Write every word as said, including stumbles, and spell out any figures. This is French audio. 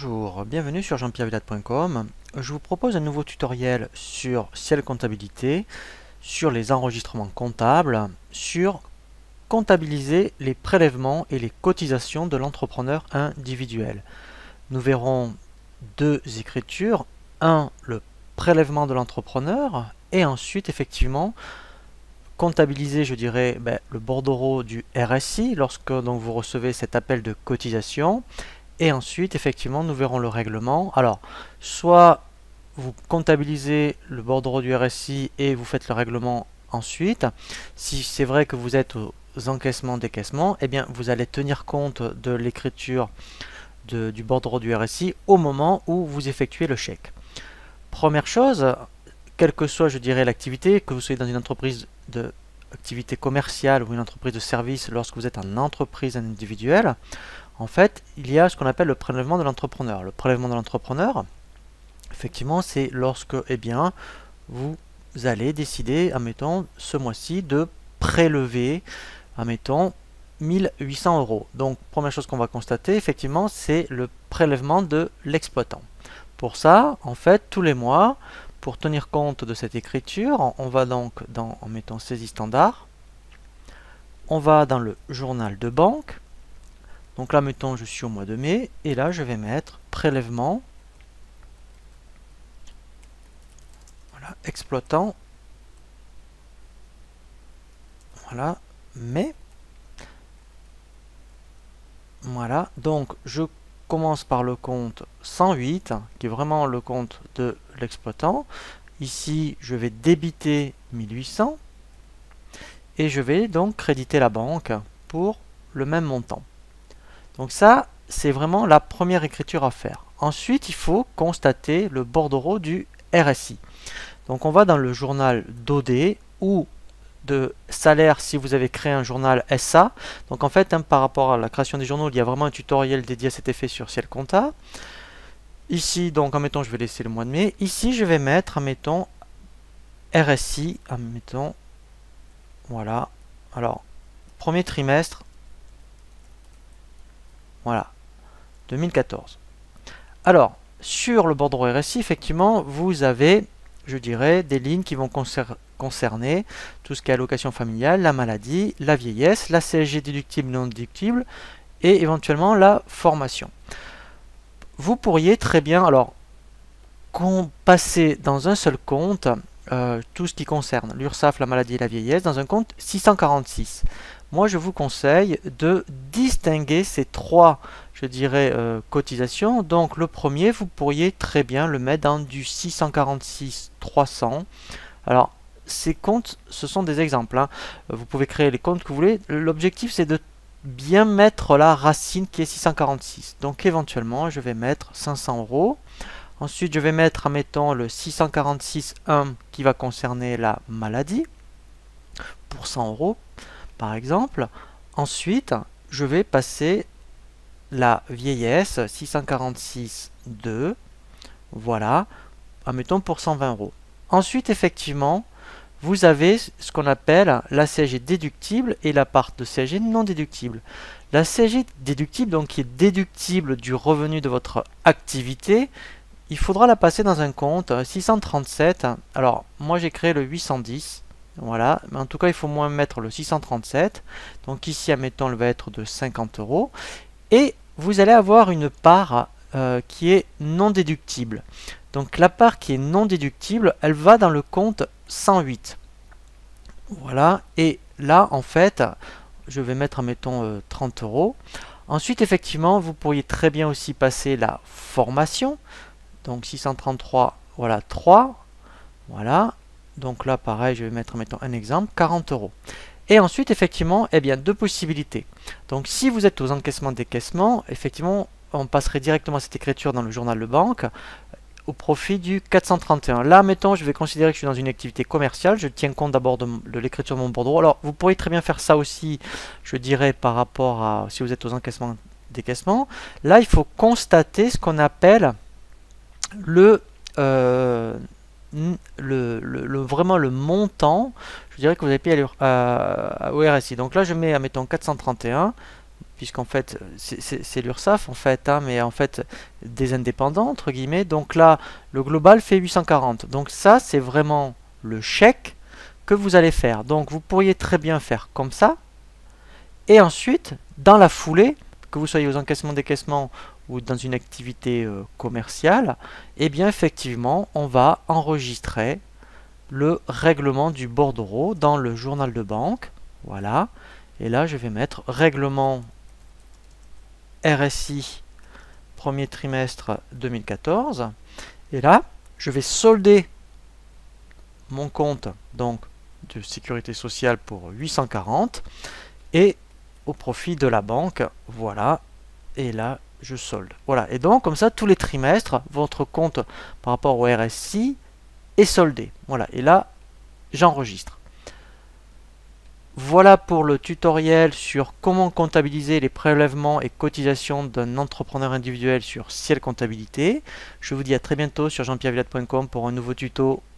Bonjour, bienvenue sur jean pierre villade point com. Je vous propose un nouveau tutoriel sur Ciel Comptabilité, sur les enregistrements comptables, sur comptabiliser les prélèvements et les cotisations de l'entrepreneur individuel. Nous verrons deux écritures, un, le prélèvement de l'entrepreneur, et ensuite effectivement comptabiliser, je dirais, ben, le bordereau du R S I lorsque donc, vous recevez cet appel de cotisation. Et ensuite, effectivement, nous verrons le règlement. Alors, soit vous comptabilisez le bordereau du R S I et vous faites le règlement ensuite. Si c'est vrai que vous êtes aux encaissements, décaissements, eh bien, vous allez tenir compte de l'écriture du bordereau du R S I au moment où vous effectuez le chèque. Première chose, quelle que soit, je dirais, l'activité, que vous soyez dans une entreprise de activité commerciale ou une entreprise de service, lorsque vous êtes en entreprise individuelle, en fait, il y a ce qu'on appelle le prélèvement de l'entrepreneur. Le prélèvement de l'entrepreneur, effectivement, c'est lorsque, eh bien, vous allez décider, admettons, ce mois-ci, de prélever, admettons, mille huit cents euros. Donc, première chose qu'on va constater, effectivement, c'est le prélèvement de l'exploitant. Pour ça, en fait, tous les mois, pour tenir compte de cette écriture, on va donc dans, en mettant saisie standard, on va dans le journal de banque. Donc là, mettons, je suis au mois de mai, et là, je vais mettre prélèvement, voilà, exploitant, voilà, mai, voilà, donc je commence par le compte cent huit, qui est vraiment le compte de l'exploitant. Ici, je vais débiter mille huit cents, et je vais donc créditer la banque pour le même montant. Donc ça, c'est vraiment la première écriture à faire. Ensuite, il faut constater le bordereau du R S I. Donc on va dans le journal d'O D ou de salaire si vous avez créé un journal S A. Donc en fait, hein, par rapport à la création des journaux, il y a vraiment un tutoriel dédié à cet effet sur Ciel Compta. Ici, donc, admettons, je vais laisser le mois de mai. Ici, je vais mettre, admettons, R S I, admettons, voilà. Alors, premier trimestre, voilà, deux mille quatorze. Alors, sur le bordereau R S I, effectivement, vous avez, je dirais, des lignes qui vont concer concerner tout ce qui est allocation familiale, la maladie, la vieillesse, la C S G déductible, non déductible, et éventuellement la formation. Vous pourriez très bien, alors, passer dans un seul compte euh, tout ce qui concerne l'URSSAF, la maladie et la vieillesse, dans un compte six cent quarante-six. Moi, je vous conseille de distinguer ces trois, je dirais, euh, cotisations. Donc, le premier, vous pourriez très bien le mettre dans du six cent quarante-six trois cents. Alors, ces comptes, ce sont des exemples, hein. Vous pouvez créer les comptes que vous voulez. L'objectif, c'est de bien mettre la racine qui est six cent quarante-six. Donc, éventuellement, je vais mettre cinq cents euros. Ensuite, je vais mettre, admettons, le six cent quarante-six un qui va concerner la maladie pour cent euros. Par exemple, ensuite, je vais passer la vieillesse six cent quarante-six deux, voilà, admettons pour cent vingt euros. Ensuite, effectivement, vous avez ce qu'on appelle la C S G déductible et la part de C S G non déductible. La C S G déductible, donc qui est déductible du revenu de votre activité, il faudra la passer dans un compte six cent trente-sept. Alors, moi j'ai créé le huit cent dix. Voilà, mais en tout cas, il faut moins mettre le six cent trente-sept. Donc ici, admettons, elle va être de cinquante euros. Et vous allez avoir une part euh, qui est non déductible. Donc la part qui est non déductible, elle va dans le compte cent huit. Voilà, et là, en fait, je vais mettre, admettons, euh, trente euros. Ensuite, effectivement, vous pourriez très bien aussi passer la formation. Donc six cent trente-trois, voilà, trois. Voilà. Donc là, pareil, je vais mettre, mettons, un exemple, quarante euros. Et ensuite, effectivement, eh bien, deux possibilités. Donc, si vous êtes aux encaissements décaissements, effectivement, on passerait directement cette écriture dans le journal de banque au profit du quatre cent trente et un. Là, mettons, je vais considérer que je suis dans une activité commerciale. Je tiens compte d'abord de, de l'écriture de mon bordereau. Alors, vous pourriez très bien faire ça aussi, je dirais, par rapport à si vous êtes aux encaissements décaissements. Là, il faut constater ce qu'on appelle le... Euh, Le, le, le, vraiment le montant, je dirais que vous avez payé à, à, au R S I. Donc là, je mets, mettons, quatre cent trente et un. puisqu'en fait, c'est l'URSSAF, en fait, hein, mais en fait, des indépendants, entre guillemets. Donc là, le global fait huit cent quarante. Donc ça, c'est vraiment le chèque que vous allez faire. Donc vous pourriez très bien faire comme ça. Et ensuite, dans la foulée, que vous soyez aux encaissements-décaissements ou dans une activité euh, commerciale, eh bien effectivement, on va enregistrer le règlement du bordereau dans le journal de banque. Voilà. Et là, je vais mettre règlement R S I premier trimestre deux mille quatorze. Et là, je vais solder mon compte donc de sécurité sociale pour huit cent quarante et au profit de la banque. Voilà. Et là, je solde. Voilà. Et donc, comme ça, tous les trimestres, votre compte par rapport au R S I est soldé. Voilà. Et là, j'enregistre. Voilà pour le tutoriel sur comment comptabiliser les prélèvements et cotisations d'un entrepreneur individuel sur Ciel Comptabilité. Je vous dis à très bientôt sur jean pierre villade point com pour un nouveau tuto.